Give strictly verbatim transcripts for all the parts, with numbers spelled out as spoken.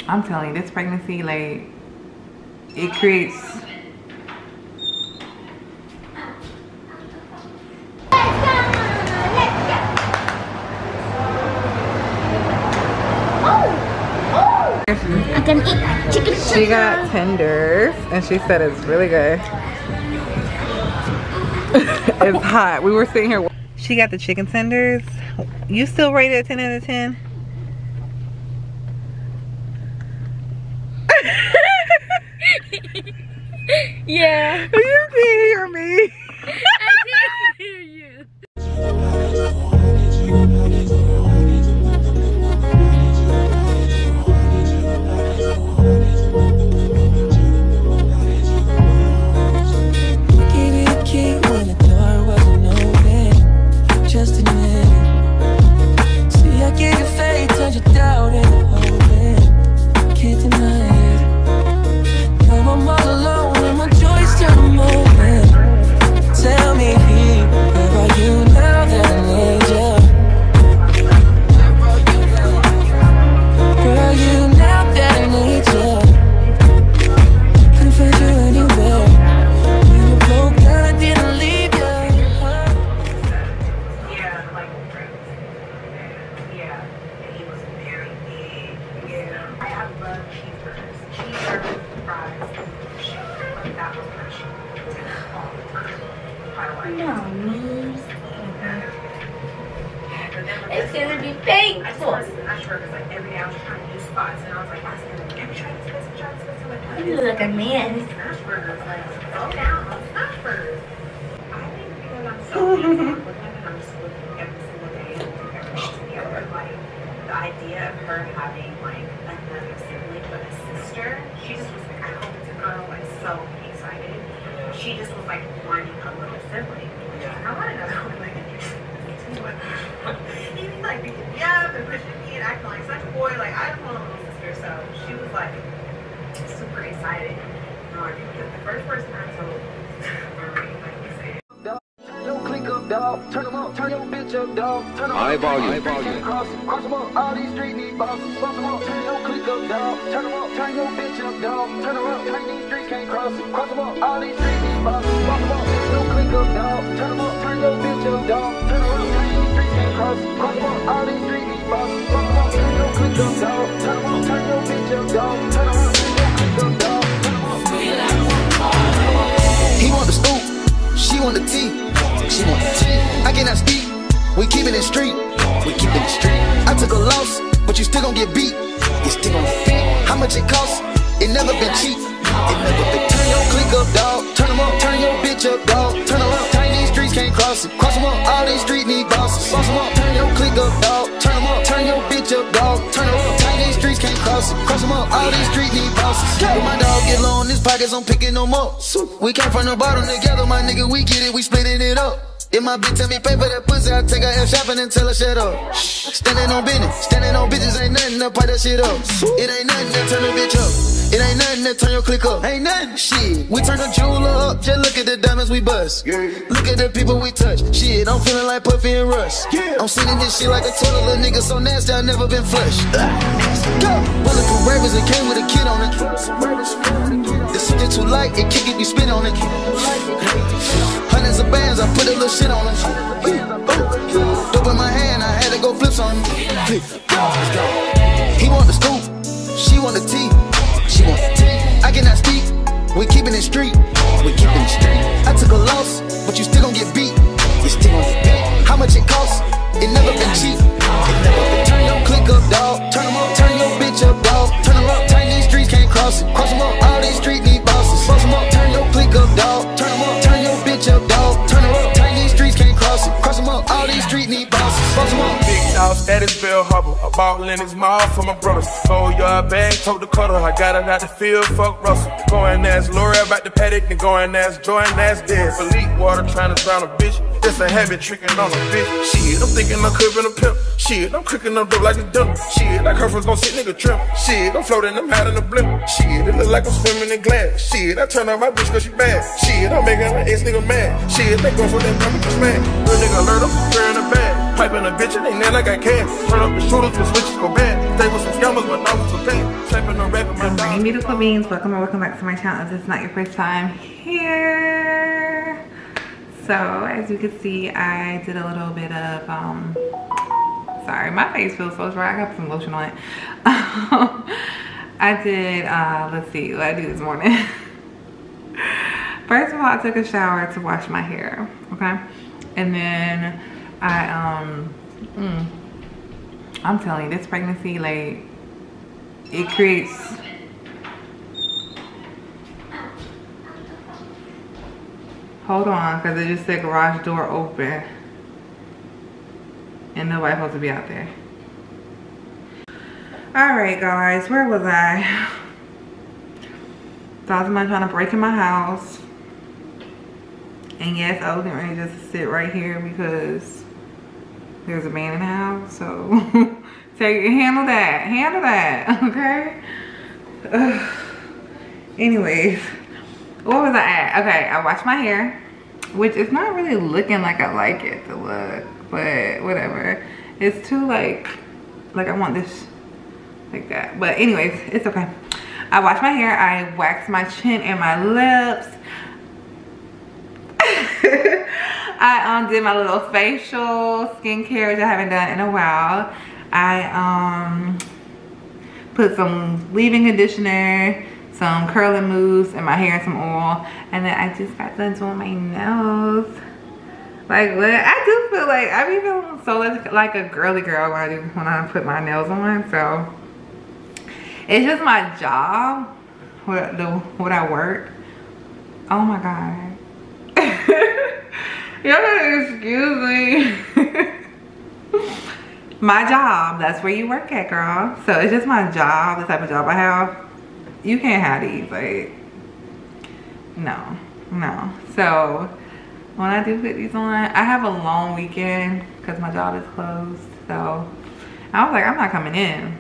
I'm telling you, this pregnancy, like, it creates. I can eat chicken. She got tenders, and she said it's really good. It's hot. We were sitting here. She got the chicken tenders. You still rate it a ten out of ten? Yeah. You can't hear me. I didn't hear you. It's gonna be painful. I saw this Smash Burgers like every day. I was trying to do spots, and I was like, I was gonna every try this, this, try this, this. Like, you look like a man. Smash Burgers, like, slow down on Smash Burgers. I think because I'm so hands-on with them, and I'm just looking every single day and doing everything together. Like, the idea of her having like another sibling but a sister, she just was like, I hope it's a girl. Like, so excited. She just was like wanting a little sibling. I want another one. Like, he like beating me up and pushing me and acting like such a boy. Like, I just want a little sister. So she was like super excited. No, I think the first person I told Marie, like you said. Don't click up, dog. Turn them up. Turn your bitch up, dog. Turn them up. High volume. High volume. Cross, cross them up. All these street need bosses. Boss them up. Turn your click up, dog. Turn them up. Turn your bitch up, dog. Turn them up. Turn these streets can't cross. Cross them up. All these street need bosses. Boss them up. Don't click up, dog. Turn them up. Turn your bitch up, dog. Turn them up. Turn these streets can't cross. Cross them up. All these street need bosses. Boss them up. Turn your click up, dog. Turn them up. Turn your bitch up, dog. Turn them up. Turn your click up, dog. Turn them up. He want the scoop. She want the tea. She want the tea. I cannot speak. We keepin' it street. We keepin' it street. I took a loss, but you still gon' get beat. You still gon' get beat. How much it cost? It never been cheap. It never been. Turn your click up, dog. Turn them up. Turn your bitch up, dog. Turn them up. Turn these streets can't cross it. Cross them up. All these streets need bosses. Boss them up. Turn your click up, dog. Turn them up. Turn your bitch up, dog. Turn them up. Turn these streets can't cross it. Cross them up. All these streets need bosses. When my dog get low in his pockets, I'm picking no more. We came from the bottom together, my nigga. We get it. We splitting it up. If my bitch tell me pay for that pussy, I take her F shopping and tell her shut up. Standing on business, standing on bitches ain't nothing to pipe that shit up. It ain't nothing to turn a bitch up. It ain't nothing to turn your click up. Ain't nothing. Shit, we turn the jeweler up. Just look at the diamonds we bust. Look at the people we touch. Shit, I'm feeling like Puffy and Russ. I'm sending this shit like a total little nigga so nasty I never been flushed. Go. Bulletproof ravers, it came with a kid on it. The shit is too light, it can't get me spit on it. Hundreds of bands, I put a little shit on it. Dope in my hand, I had to go flips on it. He want the scoop, she want the tea. She want the tea. I cannot speak, we keepin' it street. We keepin' it street. I took a loss, but you still gon' get beat. You still gon' get beat. How much it cost? It never been cheap. It never been. Turn your click up, dog. Turn them up. Turn your bitch up, dog. Turn them up. Turn these streets can't cross it. Cross them up. All these streets need bosses. Boss them up. Turn your click up, dog. Turn them up. Turn your bitch up, dog. Turn them up. Turn these streets can't cross it. Cross them up. All these streets need bosses. Boss them up. Big house at his Bell Harbor. A ball in his mouth for my brothers. Whole yard bag, tote the cutter. I got it out the field, fuck Russell. Going as Lori about the paddock, and going as Jordan as dead. Elite water trying to drown a bitch. It's a habit tricking on a bitch. Shit, I'm thinking I'm cooking a pimp. Shit, I'm cooking up dope like a dump. Shit, like her first gon' sit nigga trim. Shit, I'm floating, I'm hot in the blimp. Shit, it look like I'm swimming in glass. Shit, I turn on my bitch cause she bad. Shit, I'm making my ex nigga mad. Shit, they go for them chemicals mad. Real nigga alert, I'm preparing a bag. Piping a bitch and they nail like I can. Turn up the shooters, the switches go bad. They was some scammers, but now we protect. Taping the record, my Good dog. morning, beautiful beings. Welcome or welcome back to my channel. If this is not your first time here. So as you can see, I did a little bit of um sorry, my face feels so dry. I got some lotion on it. I did uh let's see what I do this morning. First of all, I took a shower to wash my hair, okay? And then I um mm, I'm telling you, this pregnancy, like, it creates hold on, because it just said garage door open and nobody's supposed to be out there. All right, guys, where was I? So I was trying to break in my house, and yes, I was getting ready just to sit right here because there's a man in the house. So so you handle that, handle that, okay? Ugh. Anyways, what was I at? Okay, I washed my hair, which is not really looking like I like it to look, but whatever. It's too like, like I want this like that. But anyways, it's okay. I washed my hair, I waxed my chin and my lips. I um, did my little facial skincare, which I haven't done in a while. I um, put some leave-in conditioner, some curling mousse in my hair and some oil, and then I just got done doing my nails. Like, what? I do feel like I be feeling so like a girly girl when I do when I put my nails on. So it's just my job, what the what I work. Oh my god. Y'all gotta excuse me. My job, that's where you work at, girl. So it's just my job, the type of job I have. You can't have these, like, no, no. So when I do put these on, I have a long weekend because my job is closed. So I was like, I'm not coming in.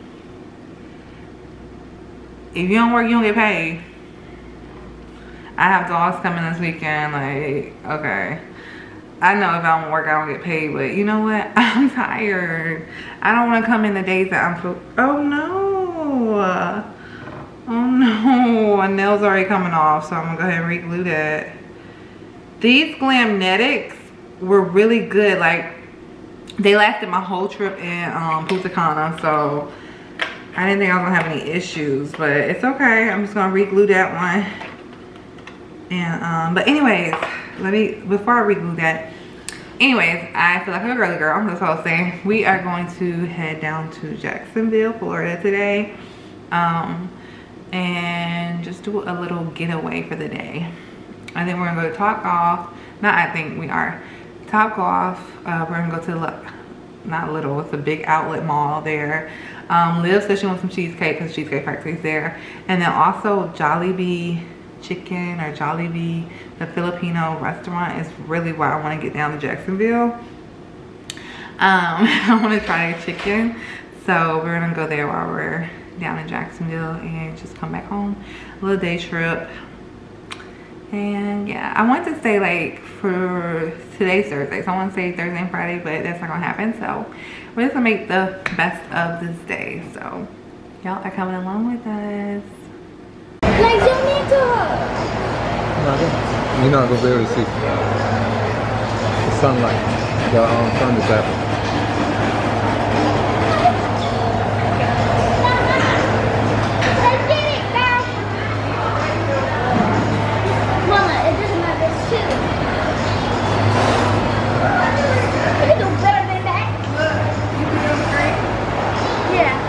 If you don't work, you don't get paid. I have dogs coming this weekend, like, okay. I know if I don't work, I don't get paid, but you know what? I'm tired. I don't want to come in the days that I'm so, oh no. Oh no, my nail's already coming off, so I'm gonna go ahead and re-glue that. These Glamnetics were really good. Like, they lasted my whole trip in um, Punta Cana, so I didn't think I was gonna have any issues, but it's okay. I'm just gonna re-glue that one. And um, but anyways, let me before I re-glue that. Anyways, I feel like a girly girl. That's what I was saying. We are going to head down to Jacksonville, Florida today, um, and just do a little getaway for the day. I think we're gonna go to Top Golf. Not I think we are. Top Golf. Uh, we're gonna go to the not little. It's a big outlet mall there. Um, Liv said she wants some cheesecake because Cheesecake Factory's there, and then also Jollibee Chicken or Jollibee, the Filipino restaurant, is really why I want to get down to Jacksonville. Um, I want to try a chicken, so we're gonna go there while we're down in Jacksonville and just come back home. A little day trip. And yeah, I want to stay like for today's Thursday, so I want to say Thursday and Friday, but that's not gonna happen. So we're just gonna make the best of this day. So y'all are coming along with us. Like, zoom into her. No, you're not gonna be able to see the sunlight. The um, sun is happening. I did it, girl. Mama, it doesn't matter. It's two. You can do better than that. You can do great. Yeah.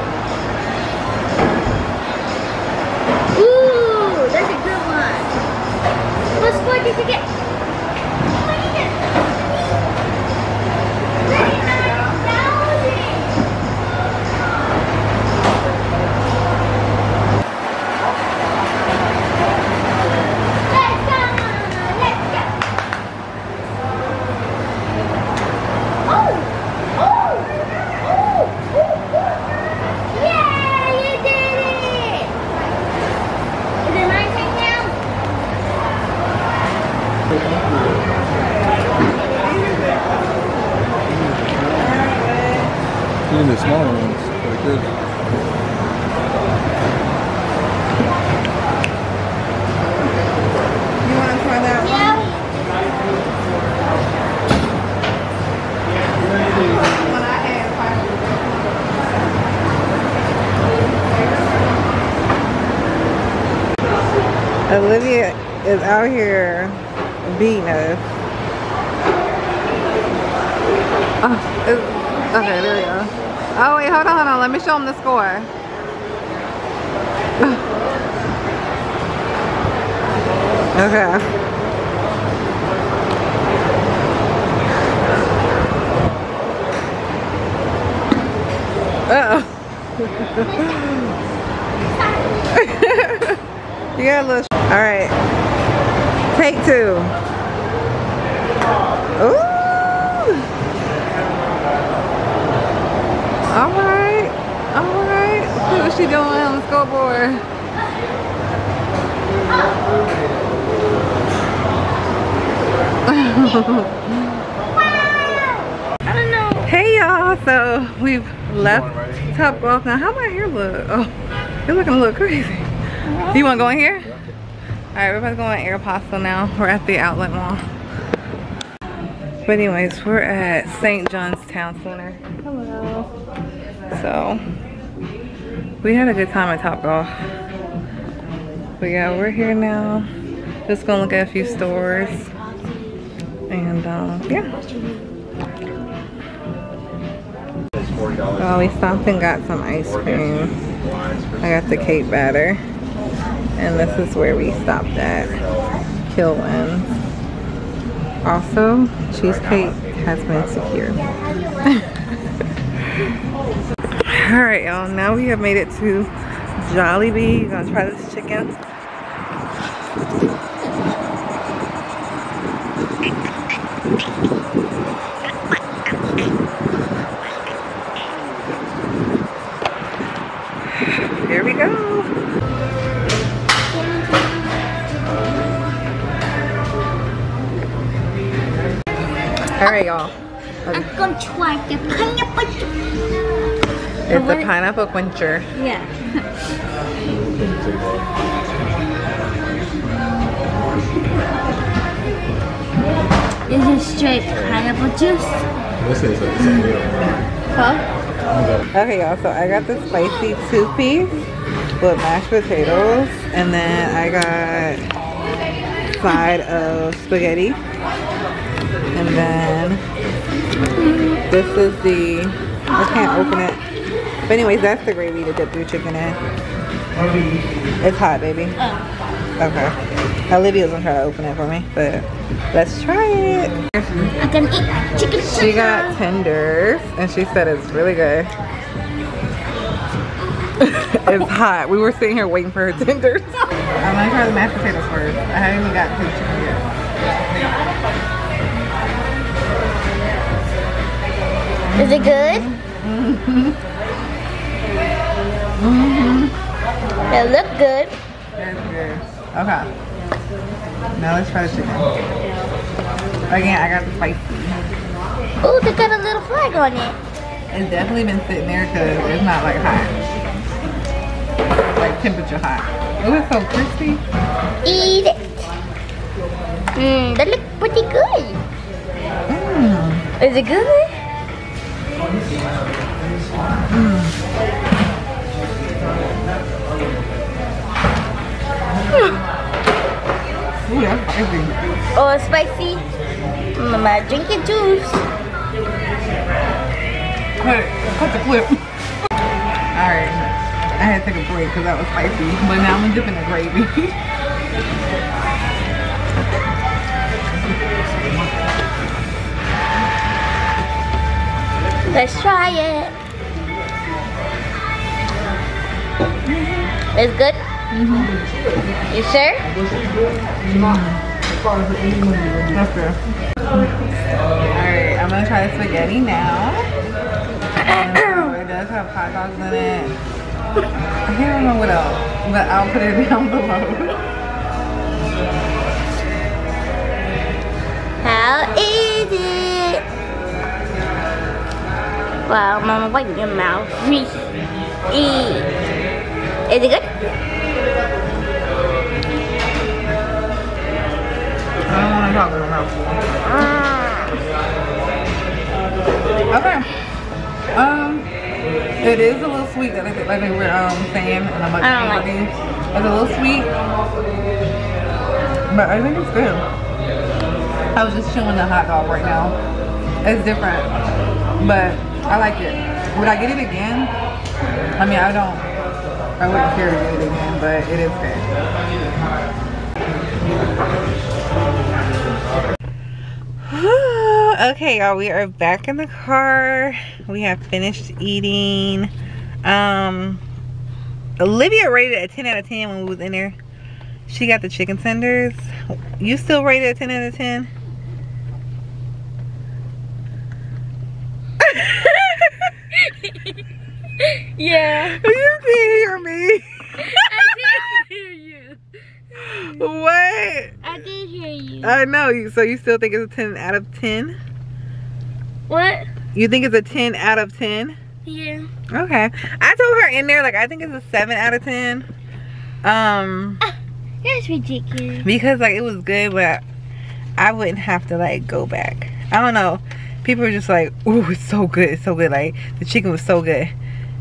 Ooh, that's a good one. What score did you get? What did you get? Very nice. Olivia is out here beating us. Oh, it's, okay, there we go. Oh wait, hold on, hold on. Let me show them the score. Okay. Uh-oh. You got a little. All right. Take two. Ooh. All right. All right. Let's see what she doing on the scoreboard. I don't know. Hey y'all. So we've left Top Golf. Now how my hair look? Oh, you're looking a little crazy. Do you want to go in here? Alright, we're about to go on Aeropostale now. We're at the outlet mall. But anyways, we're at Saint John's Town Center. Hello. So, we had a good time at Top Golf. But yeah, we're here now. Just gonna look at a few stores. And um, yeah. Well, we stopped and got some ice cream. I got the cake batter. And this is where we stopped at. Kilwins. Also, cheesecake has been secured. Alright y'all, now we have made it to Jollibee. We're gonna try this chicken. Here we go. Alright y'all. I'm gonna try the pineapple. It's the pineapple quencher. Yeah. This is straight pineapple juice. Huh? Okay y'all, so I got the spicy two piece with mashed potatoes, and then I got side of spaghetti, and then this is the, I can't open it, but anyways, that's the gravy to dip your chicken in. It's hot, baby. Okay, Olivia's gonna try to open it for me, but let's try it. I can eat chicken. She got tenders, and she said it's really good. It's hot. We were sitting here waiting for her tenders. I'm gonna try the mashed potatoes first. I haven't even got to the chicken yet. Is it good? Mm-hmm. Mm-hmm. It look good. That's good. Okay. Now let's try the chicken. Again, I got the spicy. Oh, they got a little flag on it. It's definitely been sitting there because it's not like hot. Like temperature hot. Oh, it's so crispy. Eat it. Mmm, that look pretty good. Mm. Is it good? Mm. Ooh, that's spicy. Oh, spicy. Mama, drink your juice. Cut, cut the clip. Alright, I had to take a break because that was spicy, but now I'm gonna dip in the gravy. Let's try it. It's good? Mm-hmm. You sure? That's good. Alright, I'm gonna try the spaghetti now. And so it does have hot dogs in it. I can't remember what else, but I'll put it down below. How is it? Wow, Mama, wipe your mouth. Eat. Is it good? I don't want to talk with my mouth full. Okay. Um, It is a little sweet, that they, like they were um, saying, and I'm like, I don't like it. It's a little sweet, but I think it's good. I was just chewing the hot dog right now. It's different, but I like it. Would I get it again? I mean, I don't. I wouldn't care to get it again, but it is good. Okay, y'all, we are back in the car. We have finished eating. Um, Olivia rated it a ten out of ten when we was in there. She got the chicken tenders. You still rated it a ten out of ten? Yeah. You can hear me. I did hear you. What? I did hear you. I know. You. So you still think it's a ten out of ten? What? You think it's a ten out of ten? Yeah. Okay. I told her in there, like, I think it's a seven out of ten. Um, Ah, that's ridiculous. because, like, it was good, but I wouldn't have to, like, go back. I don't know. People were just like, ooh, it's so good. It's so good. Like, the chicken was so good.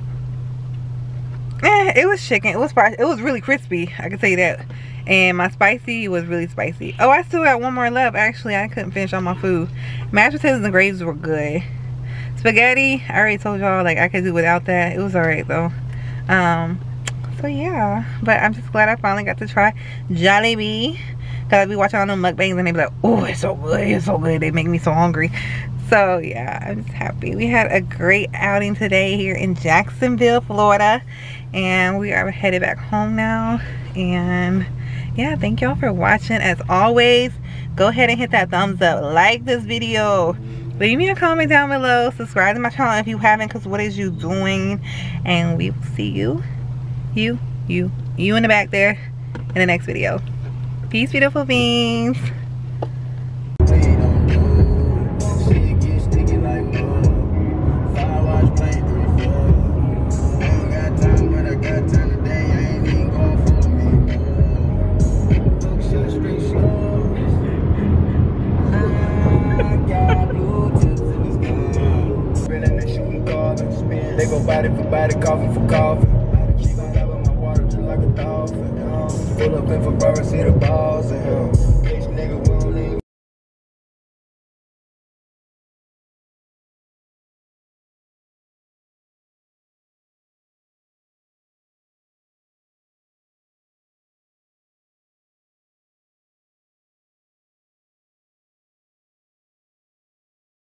Eh, it was chicken. It was it was really crispy. I can tell you that. And my spicy was really spicy. Oh, I still got one more left. Actually, I couldn't finish all my food. Mashed potatoes and gravy were good. Spaghetti, I already told y'all, like, I could do without that. It was alright though. Um, so yeah. But I'm just glad I finally got to try Jollibee. Cause I be watching all them mukbangs and they be like, oh, it's so good, it's so good. They make me so hungry. So yeah, I'm just happy. We had a great outing today here in Jacksonville, Florida. And we are headed back home now. And yeah, thank y'all for watching. As always, go ahead and hit that thumbs up. Like this video. Leave me a comment down below. Subscribe to my channel if you haven't, because what is you doing? And we will see you, you, you, you in the back there in the next video. Peace, beautiful beings. They go body for body, coffee for coffee. She gon' have my water just like a dolphin. Pull up in for Ferrari, see the balls in him.